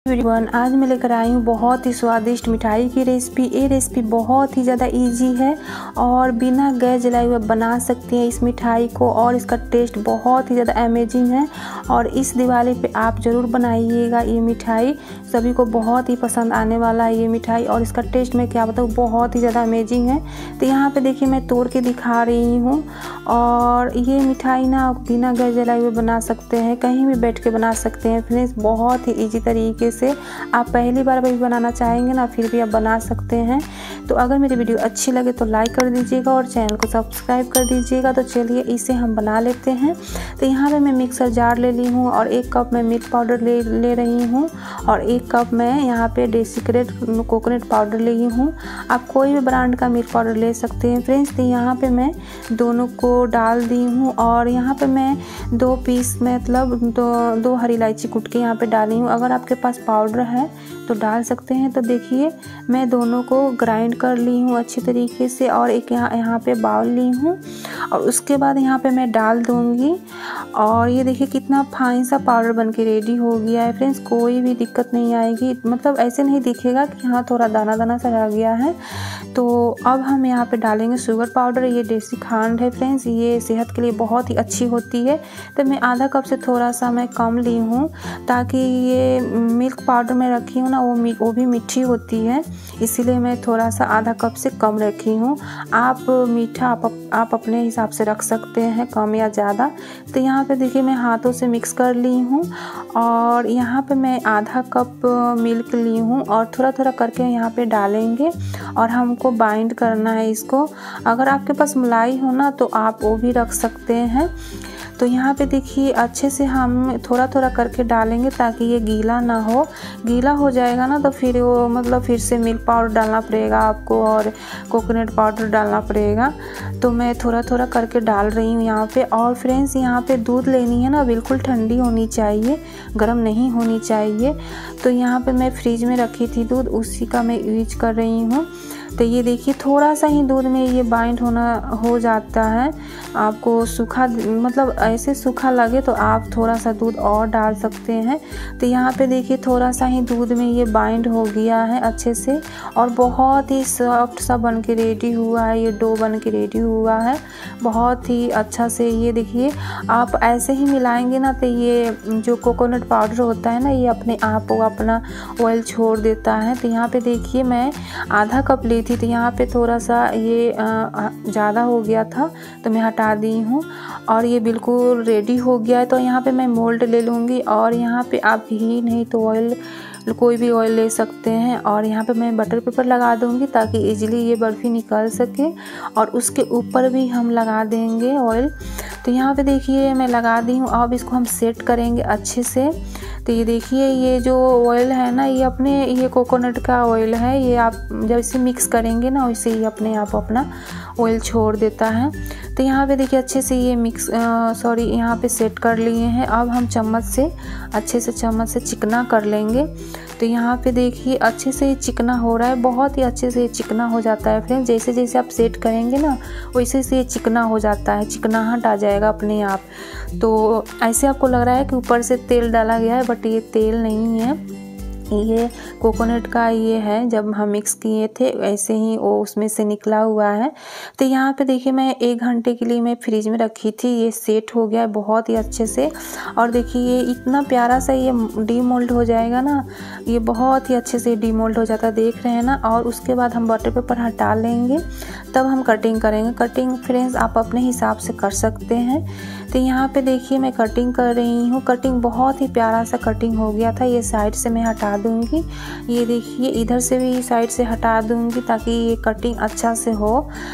Everyone, आज मैं लेकर आई हूँ बहुत ही स्वादिष्ट मिठाई की रेसिपी। ये रेसिपी बहुत ही ज़्यादा इजी है और बिना गैस जलाए हुए बना सकती हैं इस मिठाई को, और इसका टेस्ट बहुत ही ज़्यादा अमेजिंग है। और इस दिवाली पे आप ज़रूर बनाइएगा ये मिठाई, सभी को बहुत ही पसंद आने वाला है ये मिठाई। और इसका टेस्ट मैं क्या बताऊँ, बहुत ही ज़्यादा अमेजिंग है। तो यहाँ पे देखिए मैं तोड़ के दिखा रही हूँ। और ये मिठाई ना बिना गैस जलाए हुए बना सकते हैं, कहीं भी बैठ के बना सकते हैं फ्रेंड्स, बहुत ही ईजी तरीके से। आप पहली बार भी बनाना चाहेंगे ना, फिर भी आप बना सकते हैं। तो अगर मेरी वीडियो अच्छी लगे तो लाइक कर दीजिएगा और चैनल को सब्सक्राइब कर दीजिएगा। तो चलिए इसे हम बना लेते हैं। तो यहाँ पे मैं मिक्सर जार ले ली हूँ और 1 कप मैं मिल्क पाउडर ले रही हूँ और 1 कप मैं यहाँ पे डेसिक्रेट कोकोनट पाउडर ली हूँ। आप कोई भी ब्रांड का मिल्क पाउडर ले सकते हैं फ्रेंड्स। तो यहाँ पे मैं दोनों को डाल दी हूँ और यहाँ पे मैं 2 पीस मतलब दो हरी इलायची कूट के यहाँ पे डाली हूँ। अगर आपके पास पाउडर है तो डाल सकते हैं। तो देखिए मैं दोनों को ग्राइंड कर ली हूँ अच्छी तरीके से और एक यहाँ पे बाउल ली हूँ और उसके बाद यहाँ पे मैं डाल दूँगी। और ये देखिए कितना फाइन सा पाउडर बन के रेडी हो गया है फ्रेंड्स, कोई भी दिक्कत नहीं आएगी, मतलब ऐसे नहीं दिखेगा कि हाँ थोड़ा दाना दाना सा रह गया है। तो अब हम यहाँ पे डालेंगे शुगर पाउडर। ये देसी खांड है फ्रेंड्स, ये सेहत के लिए बहुत ही अच्छी होती है। तो मैं आधा कप से थोड़ा सा मैं कम ली हूँ, ताकि ये मिल्क पाउडर में रखी हूँ ना वो भी मीठी होती है, इसीलिए मैं थोड़ा सा आधा कप से कम रखी हूँ। आप मीठा आप अपने हिसाब से रख सकते हैं, कम या ज़्यादा। तो यहाँ पे देखिए मैं हाथों से मिक्स कर ली हूँ और यहाँ पे मैं आधा कप मिल्क ली हूँ और थोड़ा थोड़ा करके यहाँ पे डालेंगे और हमको बाइंड करना है इसको। अगर आपके पास मलाई हो ना तो आप वो भी रख सकते हैं। तो यहाँ पे देखिए अच्छे से हम थोड़ा थोड़ा करके डालेंगे ताकि ये गीला ना हो। गीला हो जाएगा ना तो फिर वो मतलब फिर से मिल्क पाउडर डालना पड़ेगा आपको और कोकोनट पाउडर डालना पड़ेगा। तो मैं थोड़ा थोड़ा करके डाल रही हूँ यहाँ पे। और फ्रेंड्स यहाँ पे दूध लेनी है ना, बिल्कुल ठंडी होनी चाहिए, गर्म नहीं होनी चाहिए। तो यहाँ पे मैं फ्रिज में रखी थी दूध, उसी का मैं यूज कर रही हूँ। तो ये देखिए थोड़ा सा ही दूध में ये बाइंड हो जाता है। आपको सूखा मतलब ऐसे सूखा लगे तो आप थोड़ा सा दूध और डाल सकते हैं। तो यहाँ पे देखिए थोड़ा सा ही दूध में ये बाइंड हो गया है अच्छे से और बहुत ही सॉफ्ट सा बन के रेडी हुआ है, ये डो बन के रेडी हुआ है बहुत ही अच्छा से। ये देखिए आप ऐसे ही मिलाएंगे ना तो ये जो कोकोनट पाउडर होता है ना, ये अपने आप वो अपना ऑयल छोड़ देता है। तो यहाँ पे देखिए मैं आधा कप ली थी, तो यहाँ पे थोड़ा सा ये ज़्यादा हो गया था तो मैं हटा दी हूँ और ये बिल्कुल रेडी हो गया है। तो यहाँ पे मैं मोल्ड ले लूँगी और यहाँ पे आप घी नहीं तो ऑयल, कोई भी ऑयल ले सकते हैं। और यहाँ पे मैं बटर पेपर लगा दूँगी ताकि इजीली ये बर्फ़ी निकल सके और उसके ऊपर भी हम लगा देंगे ऑयल। तो यहाँ पे देखिए मैं लगा दी हूँ। अब इसको हम सेट करेंगे अच्छे से। तो ये देखिए ये जो ऑयल है ना, ये अपने ये कोकोनट का ऑयल है, ये आप जब इसे मिक्स करेंगे ना वैसे ही अपने आप अपना ऑयल छोड़ देता है। तो यहाँ पे देखिए अच्छे से ये यहाँ पे सेट कर लिए हैं। अब हम चम्मच से अच्छे से चिकना कर लेंगे। तो यहाँ पे देखिए अच्छे से ये चिकना हो रहा है, बहुत ही अच्छे से ये चिकना हो जाता है फ्रेंड्स। जैसे जैसे आप सेट करेंगे ना वैसे से ये चिकना हो जाता है, चिकनाहट आ जाएगा अपने आप। तो ऐसे आपको लग रहा है कि ऊपर से तेल डाला गया है, बट ये तेल नहीं है, ये कोकोनट का ये है, जब हम मिक्स किए थे ऐसे ही वो उसमें से निकला हुआ है। तो यहाँ पे देखिए मैं 1 घंटे के लिए मैं फ्रिज में रखी थी, ये सेट हो गया है बहुत ही अच्छे से। और देखिए ये इतना प्यारा सा ये डीमोल्ड हो जाएगा ना, ये बहुत ही अच्छे से डीमोल्ड हो जाता है, देख रहे हैं ना। और उसके बाद हम बटर पेपर हटा लेंगे, तब हम कटिंग करेंगे। कटिंग फ्रेंड्स आप अपने हिसाब से कर सकते हैं। तो यहाँ पे देखिए मैं कटिंग कर रही हूँ, कटिंग बहुत ही प्यारा सा कटिंग हो गया था। ये साइड से मैं हटा दूँगी, ये देखिए इधर से भी साइड से हटा दूँगी ताकि ये कटिंग अच्छा से हो।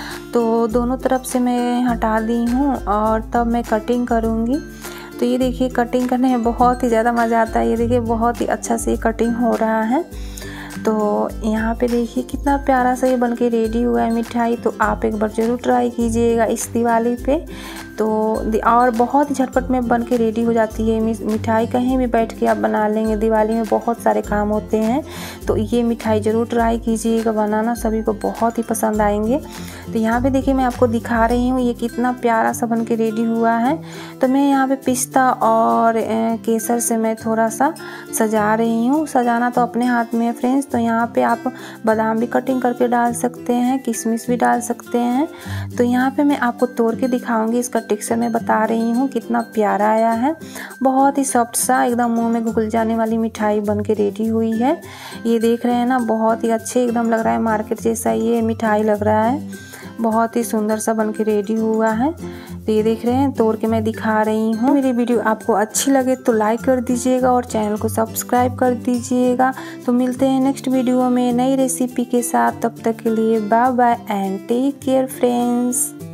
तो दोनों तरफ से मैं हटा दी हूँ और तब मैं कटिंग करूँगी। तो ये देखिए कटिंग करने में बहुत ही ज़्यादा मज़ा आता है। ये देखिए बहुत ही अच्छा से ये कटिंग हो रहा है। तो यहाँ पे देखिए कितना प्यारा सा ये बनके रेडी हुआ है मिठाई। तो आप एक बार ज़रूर ट्राई कीजिएगा इस दिवाली पे। तो और बहुत ही झटपट में बन के रेडी हो जाती है मिठाई। कहीं भी बैठ के आप बना लेंगे, दिवाली में बहुत सारे काम होते हैं। तो ये मिठाई ज़रूर ट्राई कीजिएगा बनाना, सभी को बहुत ही पसंद आएंगे। तो यहाँ पे देखिए मैं आपको दिखा रही हूँ ये कितना प्यारा सा बन के रेडी हुआ है। तो मैं यहाँ पे पिस्ता और केसर से मैं थोड़ा सा सजा रही हूँ। सजाना तो अपने हाथ में है फ्रेंड्स। तो यहाँ पे आप बादाम भी कटिंग करके डाल सकते हैं, किशमिश भी डाल सकते हैं। तो यहाँ पे मैं आपको तोड़ के दिखाऊंगी, इसका टेक्सचर मैं बता रही हूँ कितना प्यारा आया है। बहुत ही सॉफ्ट सा एकदम मुंह में घुल जाने वाली मिठाई बन के रेडी हुई है। ये देख रहे हैं ना, बहुत ही अच्छे एकदम लग रहा है, मार्केट जैसा ये मिठाई लग रहा है। बहुत ही सुंदर सा बन के रेडी हुआ है। तो ये देख रहे हैं, तोड़ के मैं दिखा रही हूँ। मेरी वीडियो आपको अच्छी लगे तो लाइक कर दीजिएगा और चैनल को सब्सक्राइब कर दीजिएगा। तो मिलते हैं नेक्स्ट वीडियो में नई रेसिपी के साथ। तब तक के लिए bye bye and take care friends.